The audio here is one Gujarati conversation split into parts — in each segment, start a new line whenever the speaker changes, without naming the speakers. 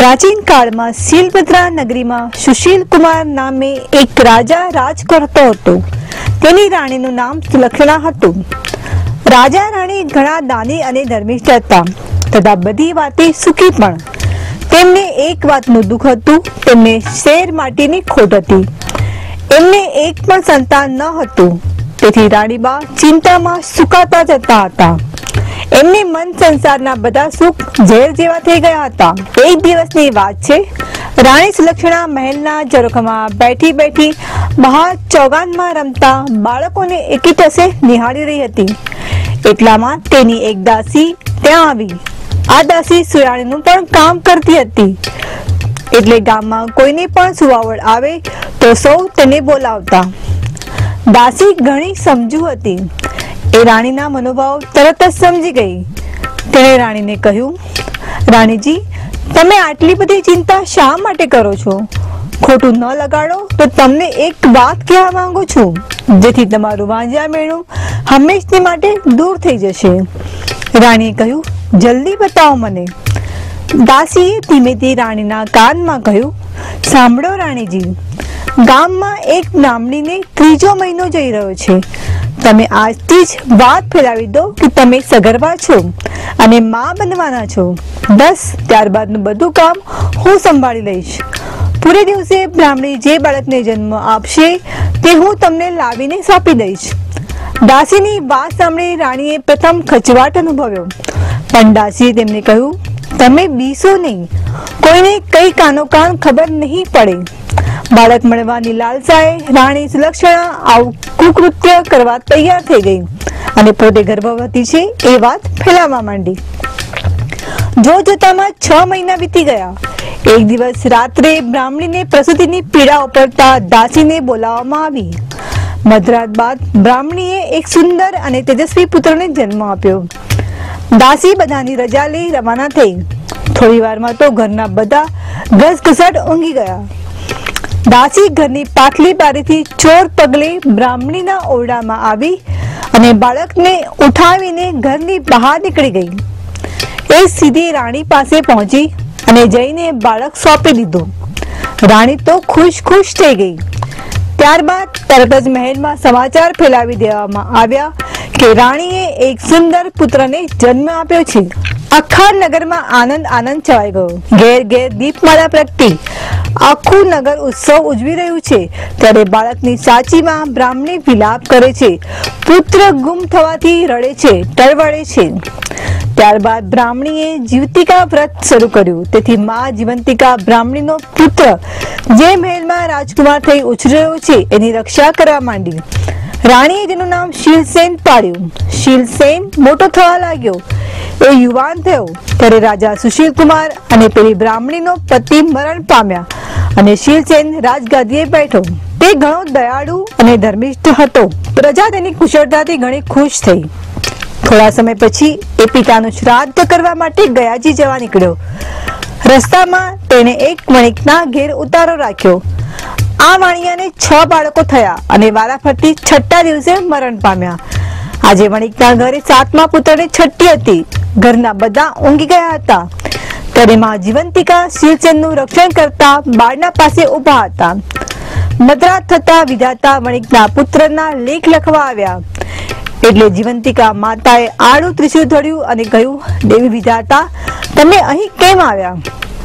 प्राचीन काल में शीलभद्रा नगरी में सुशील कुमार नामे एक राजा राज करतो हतो। तेनी राणीनुं नाम सुलक्षणा हतुं। राजा राणी घणा दानी अने धर्मिष्ठ हता तथा बधी वाते सुखी पण। तेमने एक वातनुं दुख हतुं, तेमने शेर माटीनी खोट हती। एमने एक पण संतान न हतुं, तेथी राणीबा चिंतामां सुकाता जता हता। एमने मन संसाરના બધા સુખ ઝેર જેવા થઈ ગયા હતા। એક દિવસની વાત છે, રાણી સુલક્ષણા મહેલના ઝરૂખામાં બેઠી બેઠી બહાર ચોગાનમાં રમતા બાળકોને એકી ટસે નિહાળી રહી હતી। એટલામાં તેની એક દાસી ત્યાં આવી। આ દાસી સુરાણીનું પણ કામ કરતી હતી, એટલે ગામમાં કોઈને પણ સુવાવડ આવે તો સૌ તેને બોલાવતા। દાસી ઘણી સમજુ હતી। એ રાણીના મનોભાવ તરત જ સમજી ગઈ। તેણે રાણીને કહ્યું, રાણીજી, તમે આટલી બધી ચિંતા શા માટે કરો છો? ખોટું ન લગાડો તો તમને એક વાત કહેવા માંગુ છું, જેથી તમારું વાંઝા મેણું હંમેશને માટે દૂર થઈ જશે। રાણીએ કહ્યું, જલ્દી બતાવો મને। દાસીએ ધીમેથી રાણીના કાનમાં કહ્યું, સાંભળો રાણીજી, ગામમાં એક બ્રાહ્મણીને ત્રીજો મહિનો જઈ રહ્યો છે। તમે આજથી જ વાત ફેલાવી દો કે તમે સગર્ભા છો અને માં બનવાના છો। બસ ત્યારબાદનું બધું કામ હું સંભાળી લઈશ। પૂરે દિવસે બ્રાહ્મણી જે બાળકને જન્મ આપશે તે હું તમને લાવીને સોંપી દઈશ। દાસીની વાત સાંભળી રાણીએ પ્રથમ ખચવાટ અનુભવ્યો, પણ દાસીએ તેમને કહ્યું, તમે બીસો નહીં, કોઈને કઈ કાનો કાન ખબર નહીં પડે। બાળક મળવાની લાલસાએ રાણી સુલક્ષણા આવું કુકૃત્ય કરવા તૈયાર થઈ ગઈ અને પોતે ગર્ભવતી છે એ વાત ફેલાવવા માંડી। જોતજોતામાં 6 મહિના વીતી ગયા। એક દિવસ રાત્રે બ્રાહ્મણીને પ્રસૂતિની પીડા ઉપડતા દાસીને બોલાવવામાં આવી। મધરાત બાદ બ્રાહ્મણીએ એક સુંદર અને તેજસ્વી પુત્રને જન્મ આપ્યો। દાસી બધાની રજા લઈ રવાના થઈ। થોડી વારમાં તો ઘરના બધા ઘસઘસાટ ઊંઘી ગયા। દાસી ઘરની પાછલી બારીથી ચોર પગલે બ્રાહ્મણીના ઓરડામાં આવી અને બાળકને ઉઠાવીને ઘરની બહાર નીકળી ગઈ। એ સીધી રાણી પાસે પહોંચી અને જઈને બાળક સોંપી દીધું। રાણી તો ખુશ થઈ ગઈ। ત્યારબાદ તરત જ મહેલમાં સમાચાર ફેલાવી દેવામાં આવ્યા કે રાણીએ એક સુંદર પુત્રને જન્મ આપ્યો છે। આખા નગરમાં આનંદ છવાઈ ગયો। ઘેર ઘેર દીપમાળા પ્રગટી આખું નગર ઉત્સવ ઉજવી રહ્યું છે। ત્યારે બાળકની સાચી માં બ્રાહ્મણી વિલાપ કરે છે, પુત્ર ગુમ થવાથી રડે છે, ટળવળે છે। ત્યારબાદ બ્રાહ્મણીએ જીવતિકા વ્રત શરૂ કર્યું। તેથી માં જીવંતિકા બ્રાહ્મણીનો પુત્ર જે મહેલમાં રાજકુમાર થઈ ઉછરી રહ્યો છે એની રક્ષા કરવા માંડી। રાણીએ તેનું નામ શીલસેન પાડ્યું। શીલસેન મોટો થવા લાગ્યો। એ યુવાન થયો ત્યારે રાજા સુશીલ કુમાર અને પેલી બ્રાહ્મણીનો પતિ મરણ પામ્યા અને શીલસેન રાજગાદીએ બેઠો। તે ઘણો દયાળુ અને ધર્મિષ્ઠ હતો। પ્રજા તેની કુશળતાથી ઘણી ખુશ થઈ। થોડા સમય પછી એ પિતાનું શ્રાદ્ધ કરવા માટે ગયાજી જવા નીકળ્યો। રસ્તામાં તેણે એક વણિકના ઘેર ઉતારો રાખ્યો। આ વાણિયાને 6 બાળકો થયા અને વારાફરતી 6ઠા દિવસે મરણ પામ્યા। આજે વણિકના ઘરે 7મા પુત્રને છઠ્ઠી હતી। ઘરના બધા ઊંઘી ગયા હતા ત્યારે માં જીવંતિકા શીલસેનનું રક્ષણ કરતા બારણા પાસે ઊભા હતા। મધરાત થતા વિધાતા વણિકના પુત્રના લેખ લખવા આવ્યા। એટલે જીવંતિકા માતાએ આડું ત્રિશૂળ ધર્યું અને કહ્યું, દેવી વિધાતા, તમે અહીં કેમ આવ્યા?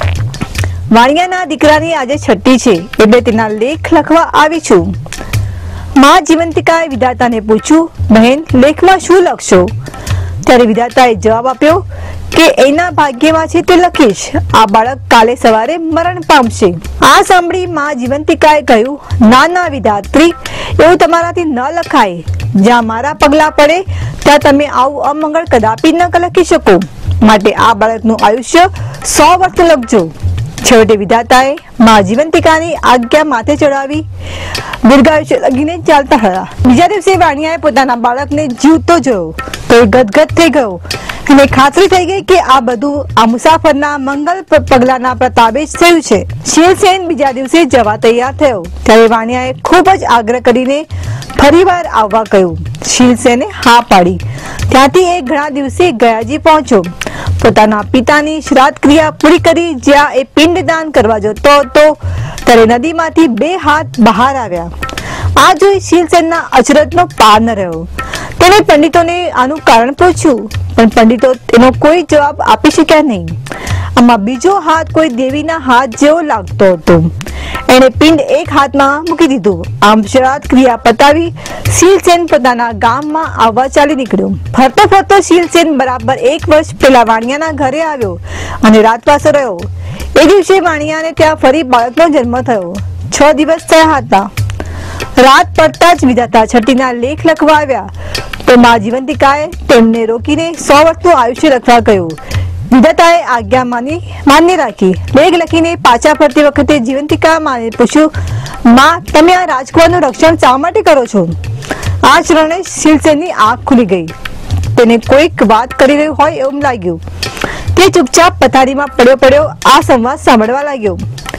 વાણિયાના દીકરાની આજે છઠ્ઠી છે એટલે તેના લેખ લખવા આવી છું। માં જીવંતિકાએ વિધાતાને પૂછ્યું, બહેન, લેખમાં શું લખશો? ત્યારે વિધાતાએ જવાબ આપ્યો કે એના ભાગ્યમાં છે તે લખીશ। આ બાળક કાલે સવારે મરણ પામશે। આ સાંભળી માં જીવંતિકાએ કહ્યું, ના વિધાત્રી, એવું તમારાથી ન લખાય। જ્યાં મારા પગલા પડે ત્યાં તમે આવું અમંગળ કદાપી ન લખી શકો। માટે આ બાળકનું આયુષ્ય 100 વર્ષ લખજો। છેવટે વિધાતાએ માં જીવંતિકાની આજ્ઞા માથે ચડાવી દીર્ઘાયુષ્ય લગીને ચાલતા હતા। બીજા દિવસે વાણિયાએ પોતાના બાળકને જીવતો જોયો તો એ ગદગદ થઈ ગયો અને ખાતરી થઈ ગઈ કે આ બધું આ મુસાફરના મંગલ પગલાના પ્રતાપે જ થયું છે। શીલસેન બીજા દિવસે જવા તૈયાર થયો ત્યારે વાણિયાએ ખૂબ જ આગ્રહ કરીને ફરીવાર આવવા કહ્યું। શીલસેને હા પાડી। ત્યાંથી એ ઘણા દિવસે ગયાજી પહોંચ્યો, પોતાના પિતાની શ્રાદ્ધ ક્રિયા પૂરી કરી જ્યાં એ પિંડદાન કરવા જતો હતો ત્યારે નદીમાંથી 2 હાથ બહાર આવ્યા. આ જોઈ શીલસેનના અચરજનો પાર ન રહ્યો. તેણે પંડિતોને આનું કારણ પૂછ્યું, પણ પંડિતો એનો કોઈ જવાબ આપી શક્યા નહીં. આમાં બીજો હાથ કોઈ દેવીના હાથ જેવો લાગતો હતો. એણે પિંડ એક હાથમાં મૂકી દીધું. આમ શ્રાદ્ધ ક્રિયા પતાવી શીલસેન પોતાના ગામમાં આવવા ચાલી નીકળ્યો. ફરતો ફરતો શીલસેન બરાબર 1 વર્ષ પહેલા વાણિયાના ઘરે આવ્યો અને રાતવાસો રહ્યો. એ દિવસે વાણિયાને ત્યાં ફરી બાળકનો જન્મ થયો. 6 દિવસ થયા હતા. રાત પડતા જ વિધાતા છઠ્ઠીના લેખ લખવા આવ્યા તો મા જીવંતિકાએ તેમને રોકીને 100 વર્ષનું આયુષ્ય લખવા કહ્યું. વિધાતાએ આજ્ઞા માન્ય રાખી. લેખ લખીને પાછા ફરતી વખતે જીવંતિકા માને પૂછ્યું, માં, તમે આ રાજકુમારનું રક્ષણ શા માટે કરો છો? આ ક્ષણે શીલસેનની આંખ ખુલી ગઈ. તેને કોઈક વાત કરી રહ્યું હોય એવું લાગ્યું. તે ચૂપચાપ પથારીમાં પડ્યો આ સંવાદ સાંભળવા લાગ્યો.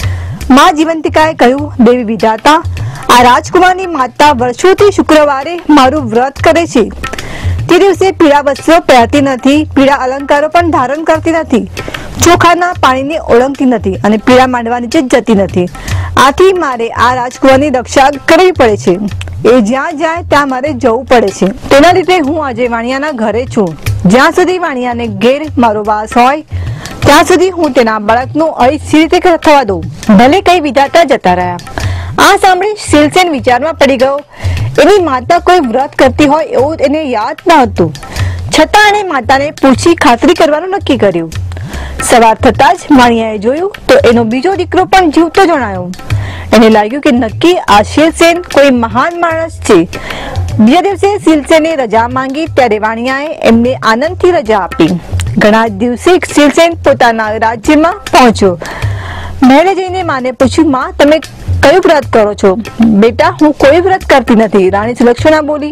મા જીવંતિકાએ કહ્યું, દેવી વિધાતા, આ રાજકુમારની માતા વર્ષોથી શુક્રવારે મારું વ્રત કરે છે. તે દિવસે પીળા વસ્ત્રો પહેરતી નથી, પીળા અલંકારો પણ ધારણ કરતી નથી, ચોખાના પાણીને ઓળંગતી નથી અને પીળા માંડવા નીચે જતી નથી. આથી મારે આ રાજકુમારની રક્ષા કરવી પડે છે. એ જ્યાં જાય ત્યાં મારે જવું પડે છે. તેના લીધે હું આજે વાણિયાના ઘરે છું. જ્યાં સુધી વાણિયાને ઘેર મારો વાસ હોય ત્યાં સુધી હું તેના બાળકનું અહિત રીતે થવા દઉં, ભલે કઈ વિધાતા જતા રહ્યા. આ સાંભળી શીલસેન વિચારમાં પડી ગયો. એની માતા કોઈ વ્રત કરતી હોય એવું એને યાદ ન હતું. છતાં એણે માતાને પૂછી ખાતરી કરવાનું નક્કી કર્યું. સવાર થતા જ વાણિયાએ જોયું તો એનો બીજો દીકરો પણ જીવતો જણાયો. એને લાગ્યું કે નક્કી આ શીલસેન કોઈ મહાન માણસ છે. બીજા દિવસે શીલસેને રજા માંગી ત્યારે વાણિયાએ એમને આનંદથી રજા આપી. ઘણા દિવસે શીલસેન પોતાના રાજ્યમાં પહોંચ્યો. મહેલે જઈને માને પૂછ્યું, માં, તમે કયું વ્રત કરો છો? બેટા, હું કોઈ વ્રત કરતી નથી, રાણી સુલક્ષણા બોલી.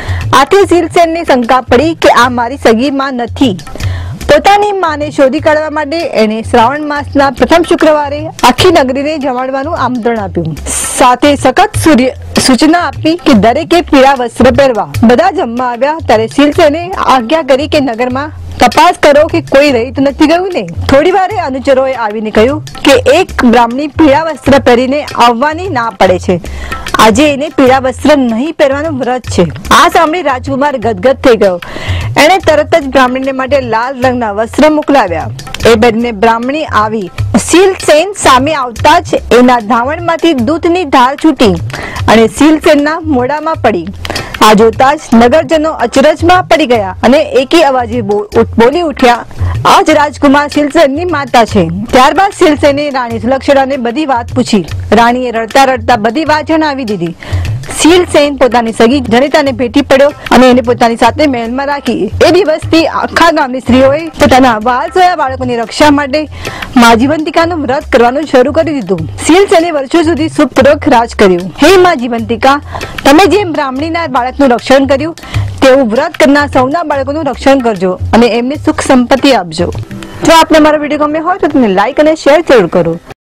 આથી શીલસેનને શંકા પડી કે આ મારી સગી માં નથી. પોતાની માને શોધી કાઢવા માટે એણે શ્રાવણ માસના પ્રથમ શુક્રવારે આખી નગરીને જમાડવાનું આમંત્રણ આપ્યું. સાથે સખત સૂચના આપી કે દરેકે પીળા વસ્ત્ર પહેરવા. બધા જમવા આવ્યા ત્યારે શીલસેને આજ્ઞા કરી કે નગરમાં તપાસ કરો કે કોઈ રહી તો નથી ગયું ને. થોડી વારે અનુચરોએ આવીને કહ્યું કે એક બ્રાહ્મણી પીળા વસ્ત્ર પહેરીને આવવાની ના પડે છે. આજે એને પીળા વસ્ત્ર નહીં પહેરવાનું વ્રત છે. આ સાંભળી રાજકુમાર ગદગદ થઈ ગયો. એણે તરત જ બ્રાહ્મણીને માટે લાલ રંગના વસ્ત્ર મોકલાવ્યા. એ પહેરીને બ્રાહ્મણી આવી. શીલસેન સામે આવતા જ એના ધાવણમાંથી દૂધની ધાર છૂટી અને શીલસેનના મોઢામાં પડી. આ જોતા જ નગરજનો અચરજમાં પડી ગયા અને એકી અવાજે બોલી ઉઠ્યા, આ જ રાજકુમાર શીલસેનની માતા છે. ત્યારબાદ શીલસેને રાણી સુલક્ષણાને બધી વાત પૂછી. રાણીએ રડતા રડતા બધી વાત જણાવી દીધી. શીલસેન પોતાની સગી જનિતાને ભેટી પડ્યો અને એને પોતાની સાથે મહેલમાં રાખી. એ દિવસથી આખા ગામની સ્ત્રીઓએ પોતાના વાલસોયા બાળકોની રક્ષા માટે મા જીવંતિકાનું વ્રત કરવાનું શરૂ કરી દીધું. શીલસેને વર્ષો સુધી સુખપૂર્વક રાજ કર્યું. હે મા જીવંતિકા, તમે જેમ બ્રાહ્મણીના બાળકનું રક્ષણ કર્યું તેવું વ્રત કરનાર સૌના બાળકોનું રક્ષણ કરજો અને એમને સુખ સંપત્તિ આપજો. જો આપને મારો વિડીયો ગમ્યો હોય તો તમે લાઈક અને શેર જરૂર કરો.